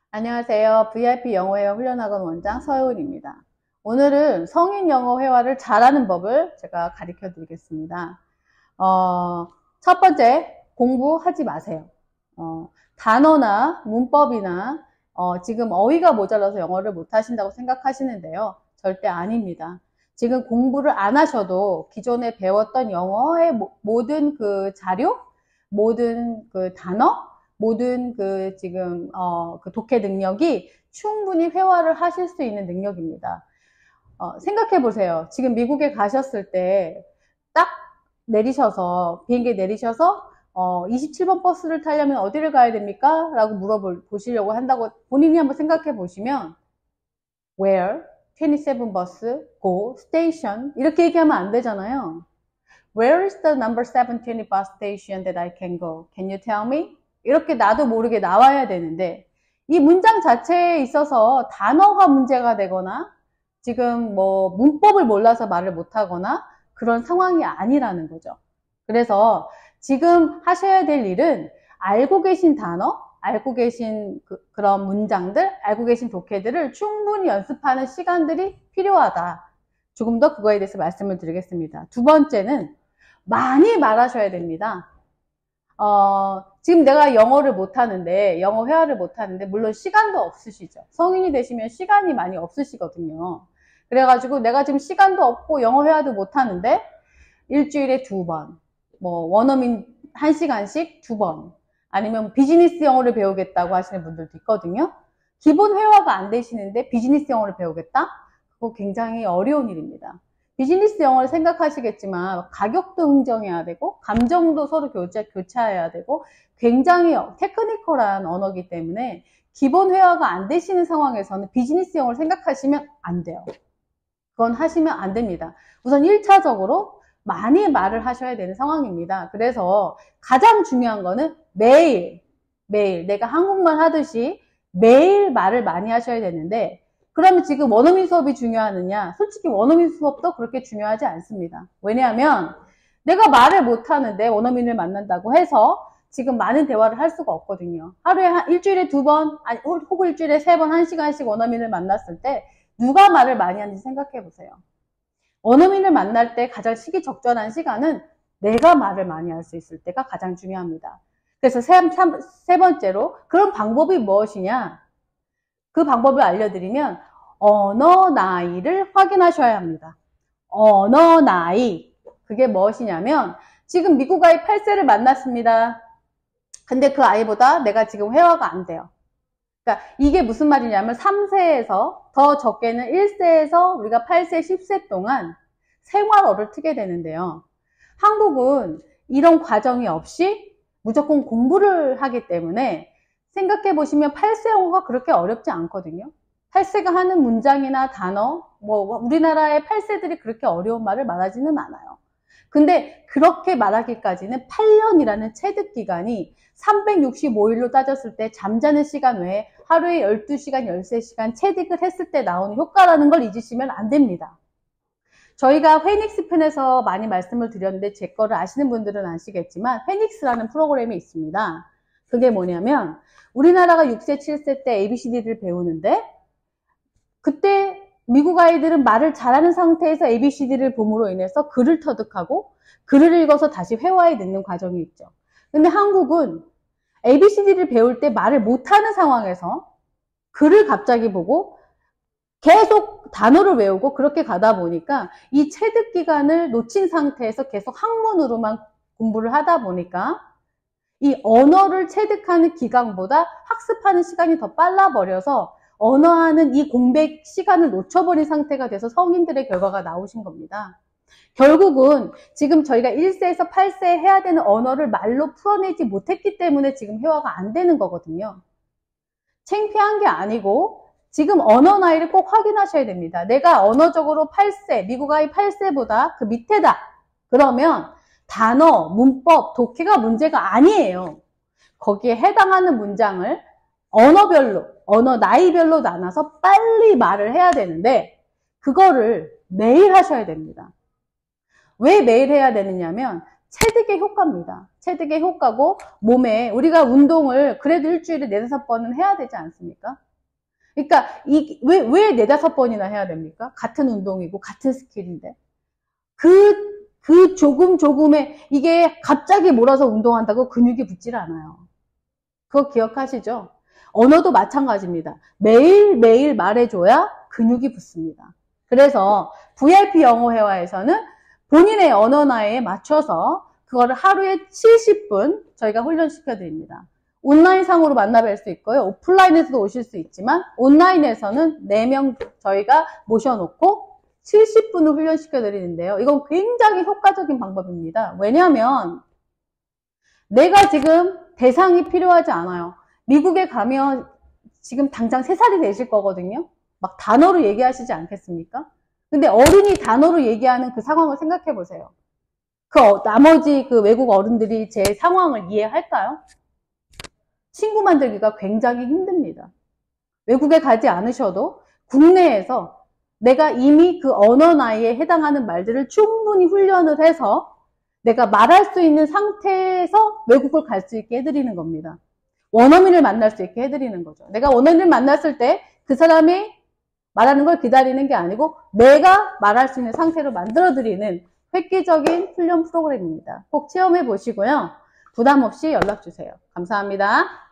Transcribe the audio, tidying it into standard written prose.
안녕하세요. VIP 영어회화 훈련학원 원장 서효은입니다. 오늘은 성인 영어 회화를 잘하는 법을 제가 가르쳐 드리겠습니다. 첫 번째, 공부하지 마세요. 단어나 문법이나 지금 어휘가 모자라서 영어를 못하신다고 생각하시는데요. 절대 아닙니다. 지금 공부를 안 하셔도 기존에 배웠던 영어의 모든 그 자료, 모든 그 단어, 모든 그 지금 그 독해 능력이 충분히 회화를 하실 수 있는 능력입니다. 생각해 보세요. 지금 미국에 가셨을 때 딱 내리셔서 비행기에 내리셔서 27번 버스를 타려면 어디를 가야 됩니까? 라고 물어보시려고 한다고 본인이 한번 생각해 보시면 Where? 27 버스, go, station 이렇게 얘기하면 안 되잖아요. Where is the number 720 bus station that I can go? Can you tell me? 이렇게 나도 모르게 나와야 되는데 이 문장 자체에 있어서 단어가 문제가 되거나 지금 뭐 문법을 몰라서 말을 못하거나 그런 상황이 아니라는 거죠. 그래서 지금 하셔야 될 일은 알고 계신 단어, 알고 계신 그런 문장들, 알고 계신 독해들을 충분히 연습하는 시간들이 필요하다. 조금 더 그거에 대해서 말씀을 드리겠습니다. 두 번째는 많이 말하셔야 됩니다. 지금 내가 영어를 못하는데, 영어 회화를 못하는데, 물론 시간도 없으시죠. 성인이 되시면 시간이 많이 없으시거든요. 그래가지고 내가 지금 시간도 없고 영어 회화도 못하는데, 일주일에 2번, 뭐, 원어민 1시간씩 2번, 아니면 비즈니스 영어를 배우겠다고 하시는 분들도 있거든요. 기본 회화가 안 되시는데 비즈니스 영어를 배우겠다? 그거 굉장히 어려운 일입니다. 비즈니스 영어를 생각하시겠지만 가격도 흥정해야 되고 감정도 서로 교차해야 되고 굉장히 테크니컬한 언어이기 때문에 기본 회화가 안 되시는 상황에서는 비즈니스 영어를 생각하시면 안 돼요. 그건 하시면 안 됩니다. 우선 1차적으로 많이 말을 하셔야 되는 상황입니다. 그래서 가장 중요한 거는 매일 내가 한국말 하듯이 매일 말을 많이 하셔야 되는데 그러면 지금 원어민 수업이 중요하느냐? 솔직히 원어민 수업도 그렇게 중요하지 않습니다. 왜냐하면 내가 말을 못하는데 원어민을 만난다고 해서 지금 많은 대화를 할 수가 없거든요. 일주일에 2번, 혹은 일주일에 3번, 1시간씩 원어민을 만났을 때 누가 말을 많이 하는지 생각해 보세요. 원어민을 만날 때 가장 시기적절한 시간은 내가 말을 많이 할 수 있을 때가 가장 중요합니다. 그래서 세 번째로 그런 방법이 무엇이냐? 그 방법을 알려드리면 언어 나이를 확인하셔야 합니다. 언어 나이. 그게 무엇이냐면 지금 미국 아이 8세를 만났습니다. 근데 그 아이보다 내가 지금 회화가 안 돼요. 그러니까 이게 무슨 말이냐면 3세에서 더 적게는 1세에서 우리가 8세, 10세 동안 생활어를 트게 되는데요. 한국은 이런 과정이 없이 무조건 공부를 하기 때문에 생각해 보시면 8세 영어가 그렇게 어렵지 않거든요. 8세가 하는 문장이나 단어, 우리나라의 8세들이 그렇게 어려운 말을 말하지는 않아요. 근데 그렇게 말하기까지는 8년이라는 체득 기간이 365일로 따졌을 때 잠자는 시간 외에 하루에 12시간, 13시간 체득을 했을 때 나오는 효과라는 걸 잊으시면 안 됩니다. 저희가 페닉스 편에서 많이 말씀을 드렸는데 제 거를 아시는 분들은 아시겠지만 페닉스라는 프로그램이 있습니다. 그게 뭐냐면 우리나라가 6세, 7세 때 ABCD를 배우는데 그때 미국 아이들은 말을 잘하는 상태에서 ABCD를 봄으로 인해서 글을 터득하고 글을 읽어서 다시 회화에 넣는 과정이 있죠. 근데 한국은 ABCD를 배울 때 말을 못하는 상황에서 글을 갑자기 보고 계속 단어를 외우고 그렇게 가다 보니까 이 체득 기간을 놓친 상태에서 계속 학문으로만 공부를 하다 보니까 이 언어를 체득하는 기간보다 학습하는 시간이 더 빨라버려서 언어하는 이 공백 시간을 놓쳐버린 상태가 돼서 성인들의 결과가 나오신 겁니다. 결국은 지금 저희가 1세에서 8세에 해야 되는 언어를 말로 풀어내지 못했기 때문에 지금 회화가 안 되는 거거든요. 창피한 게 아니고 지금 언어 나이를 꼭 확인하셔야 됩니다. 내가 언어적으로 8세, 미국 아이 8세보다 그 밑에다. 그러면 단어, 문법, 독해가 문제가 아니에요. 거기에 해당하는 문장을 언어별로, 언어 나이별로 나눠서 빨리 말을 해야 되는데 그거를 매일 하셔야 됩니다. 왜 매일 해야 되느냐면 체득의 효과입니다. 체득의 효과고 몸에 우리가 운동을 그래도 일주일에 4-5번은 해야 되지 않습니까? 그러니까 왜 4-5번이나 해야 됩니까? 같은 운동이고 같은 스킬인데 그 조금의 이게 갑자기 몰아서 운동한다고 근육이 붙질 않아요. 그거 기억하시죠? 언어도 마찬가지입니다. 매일매일 말해줘야 근육이 붙습니다. 그래서 VIP 영어 회화에서는 본인의 언어 나이에 맞춰서 그거를 하루에 70분 저희가 훈련시켜 드립니다. 온라인상으로 만나뵐 수 있고요. 오프라인에서도 오실 수 있지만 온라인에서는 4명 저희가 모셔놓고 70분을 훈련시켜 드리는데요. 이건 굉장히 효과적인 방법입니다. 왜냐하면 내가 지금 대상이 필요하지 않아요. 미국에 가면 지금 당장 3살이 되실 거거든요. 막 단어로 얘기하시지 않겠습니까? 근데 어른이 단어로 얘기하는 그 상황을 생각해 보세요. 나머지 그 외국 어른들이 제 상황을 이해할까요? 친구 만들기가 굉장히 힘듭니다. 외국에 가지 않으셔도 국내에서 내가 이미 그 언어 나이에 해당하는 말들을 충분히 훈련을 해서 내가 말할 수 있는 상태에서 외국을 갈 수 있게 해드리는 겁니다. 원어민을 만날 수 있게 해드리는 거죠. 내가 원어민을 만났을 때 그 사람이 말하는 걸 기다리는 게 아니고 내가 말할 수 있는 상태로 만들어드리는 획기적인 훈련 프로그램입니다. 꼭 체험해 보시고요. 부담 없이 연락 주세요. 감사합니다.